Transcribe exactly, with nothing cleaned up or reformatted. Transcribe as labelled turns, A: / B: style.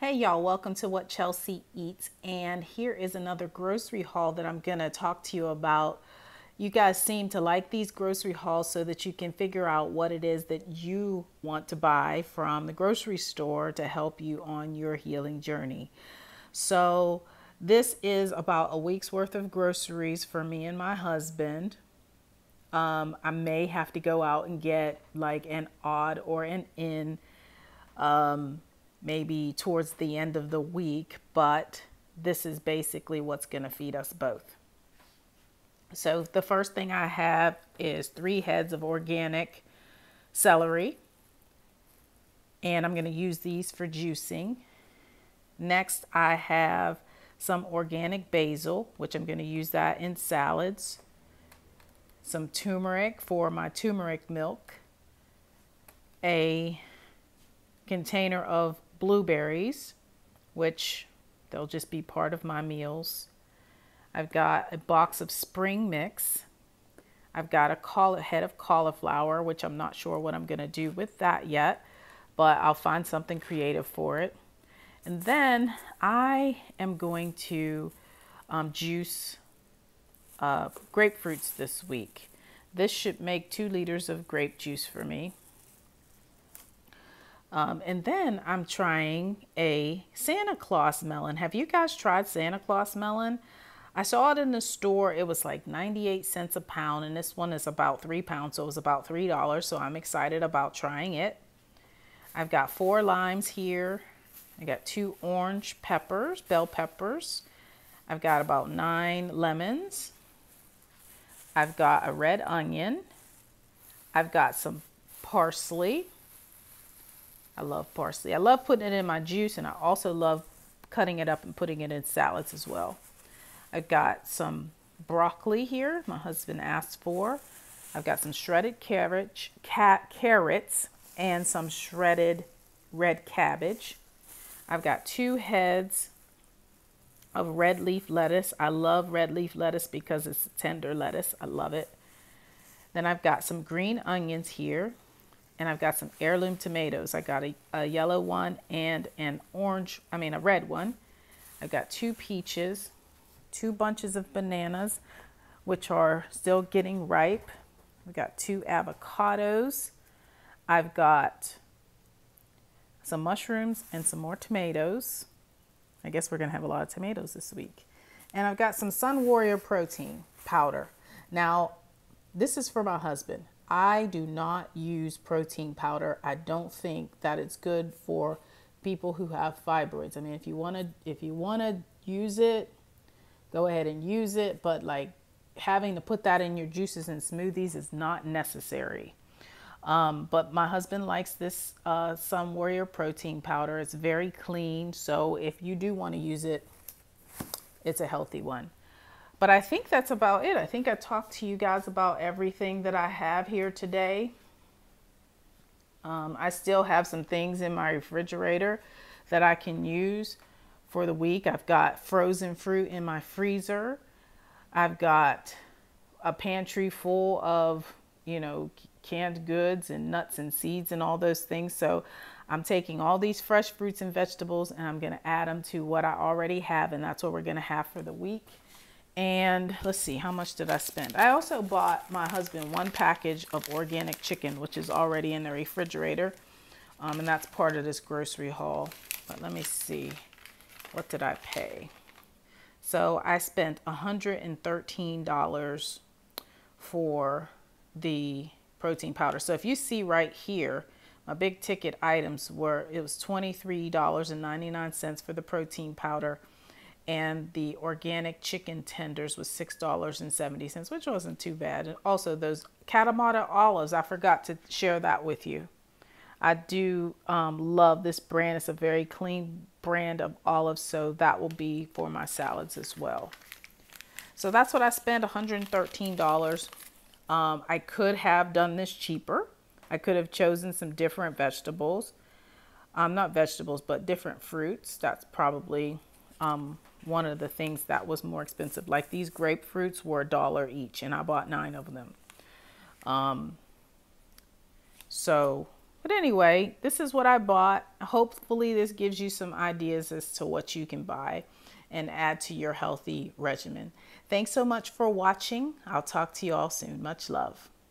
A: Hey y'all, welcome to What Chelsea Eats, and here is another grocery haul that I'm gonna talk to you about. You guys seem to like these grocery hauls so that you can figure out what it is that you want to buy from the grocery store to help you on your healing journey. So this is about a week's worth of groceries for me and my husband. Um, I may have to go out and get like an odd or an in maybe towards the end of the week, but this is basically what's going to feed us both. So the first thing I have is three heads of organic celery, and I'm going to use these for juicing. Next, I have some organic basil, which I'm going to use that in salads. Some turmeric for my turmeric milk. A container of blueberries, which they'll just be part of my meals. I've got a box of spring mix. I've got a caul- head of cauliflower, which I'm not sure what I'm going to do with that yet, but I'll find something creative for it. And then I am going to um, juice uh, grapefruits this week. This should make two liters of grape juice for me. Um, and then I'm trying a Santa Claus melon. Have you guys tried Santa Claus melon? I saw it in the store. It was like ninety-eight cents a pound, and this one is about three pounds, so it was about three dollars. So I'm excited about trying it. I've got four limes here. I got two orange peppers, bell peppers. I've got about nine lemons. I've got a red onion. I've got some parsley. I love parsley. I love putting it in my juice, and I also love cutting it up and putting it in salads as well. I've got some broccoli here my husband asked for. I've got some shredded carrot, cat, carrots and some shredded red cabbage. I've got two heads of red leaf lettuce. I love red leaf lettuce because it's tender lettuce. I love it. Then I've got some green onions here. And I've got some heirloom tomatoes. I got a, a yellow one and an orange, I mean a red one. I've got two peaches, two bunches of bananas, which are still getting ripe. I've got two avocados. I've got some mushrooms and some more tomatoes. I guess we're gonna have a lot of tomatoes this week. And I've got some Sun Warrior protein powder. Now, this is for my husband. I do not use protein powder. I don't think that it's good for people who have fibroids. I mean, if you want to if you want to use it, go ahead and use it, but like having to put that in your juices and smoothies is not necessary. Um, but my husband likes this uh, Sun Warrior protein powder. It's very clean, so if you do want to use it, it's a healthy one. But I think that's about it. I think I talked to you guys about everything that I have here today. Um, I still have some things in my refrigerator that I can use for the week. I've got frozen fruit in my freezer. I've got a pantry full of, you know, canned goods and nuts and seeds and all those things. So I'm taking all these fresh fruits and vegetables and I'm going to add them to what I already have. And that's what we're going to have for the week. And let's see, how much did I spend? I also bought my husband one package of organic chicken, which is already in the refrigerator. Um, and that's part of this grocery haul. But let me see, what did I pay? So I spent one hundred thirteen dollars for the protein powder. So if you see right here, my big ticket items were, it was twenty-three ninety-nine for the protein powder. And the organic chicken tenders was six dollars and seventy cents, which wasn't too bad. And also those Katamata olives, I forgot to share that with you. I do um, love this brand. It's a very clean brand of olives, so that will be for my salads as well. So that's what I spent, one hundred thirteen dollars. Um, I could have done this cheaper. I could have chosen some different vegetables. Um, not vegetables, but different fruits. That's probably um, one of the things that was more expensive. Like these grapefruits were a dollar each, and I bought nine of them. Um, so But anyway, this is what I bought. Hopefully this gives you some ideas as to what you can buy and add to your healthy regimen. Thanks so much for watching. I'll talk to you all soon. Much love.